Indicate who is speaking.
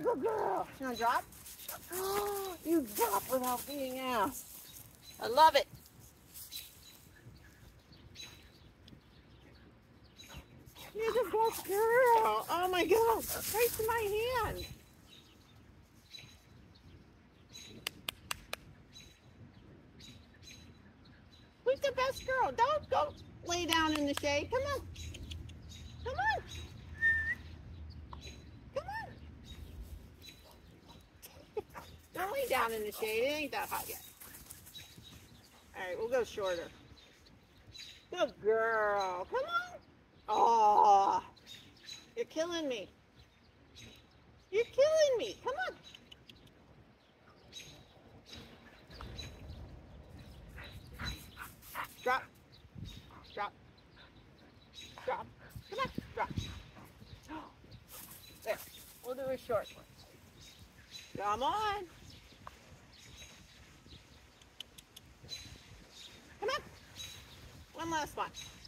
Speaker 1: good girl. You want to drop? Oh, you drop without being asked. I love it. You're the best girl. Oh my gosh, right to my hand. Who's the best girl? Don't go lay down in the shade. Come on. Come on. Come on. Don't lay down in the shade. It ain't that hot yet. All right, we'll go shorter. Good girl. Come on. Oh, you're killing me. You're killing me. Come on. Drop. Drop. Drop. Come on. Drop. There. We'll do a short one. Come on. Come on. One last one.